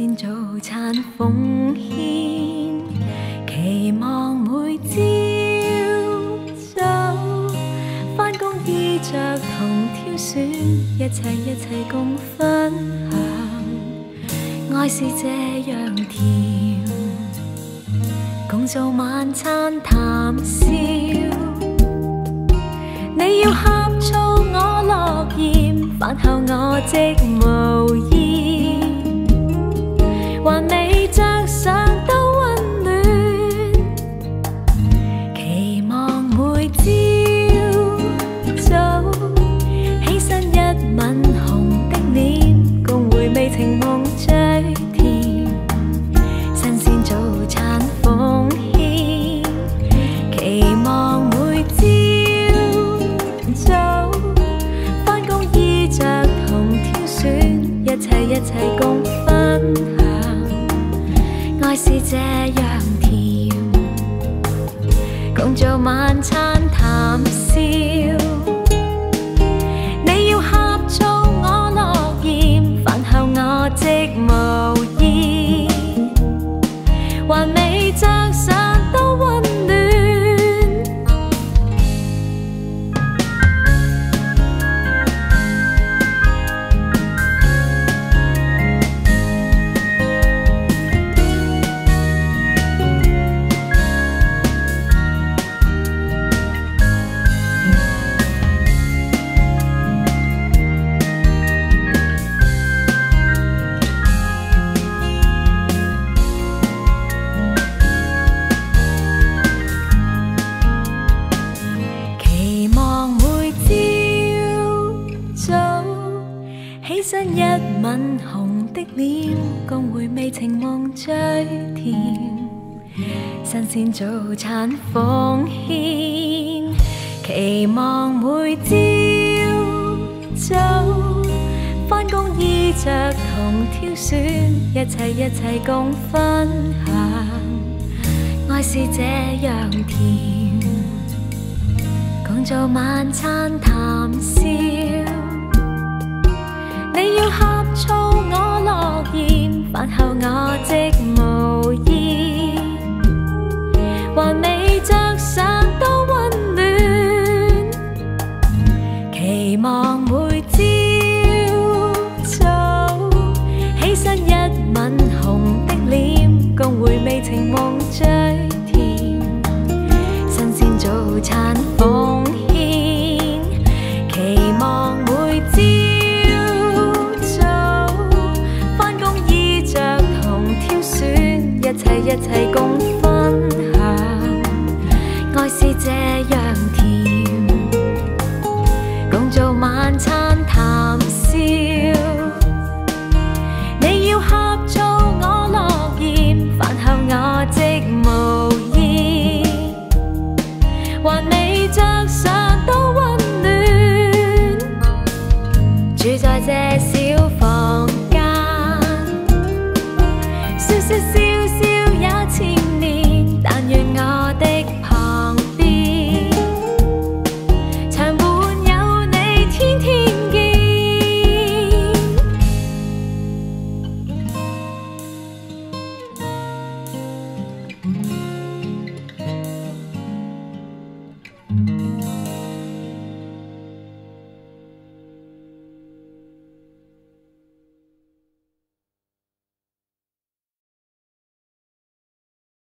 鮮早餐奉獻，期望每朝早返工衣着同挑選，一切共分享，愛是這樣甜，共做晚餐談笑。你要呷醋我樂厭，飯後我即無厭，還未着上都溫暖，期望每朝早起身一吻紅的臉，共回味情夢最甜，新鮮早餐奉獻，期望每朝返工衣着同挑選，一切共分享，愛是這樣甜，共做晚餐談笑。你要呷醋我樂厭，飯後我即無厭，還未着上都溫暖。起身一吻紅的臉，共回味情夢最甜，新鮮早餐奉獻，期望每朝早返工衣着同挑選，一切共分享，愛是這樣甜，共做晚餐談笑。你要呷醋我樂厭，飯後我即無厭，還未着上都溫暖，期望每朝早起身一吻紅的臉，共回味情夢最甜，新鮮早餐奉獻，期望每朝一切共分享，愛是這樣甜，共做晚餐談笑。你要呷醋我樂厭，飯後我即無厭，還未着上都溫暖，住在這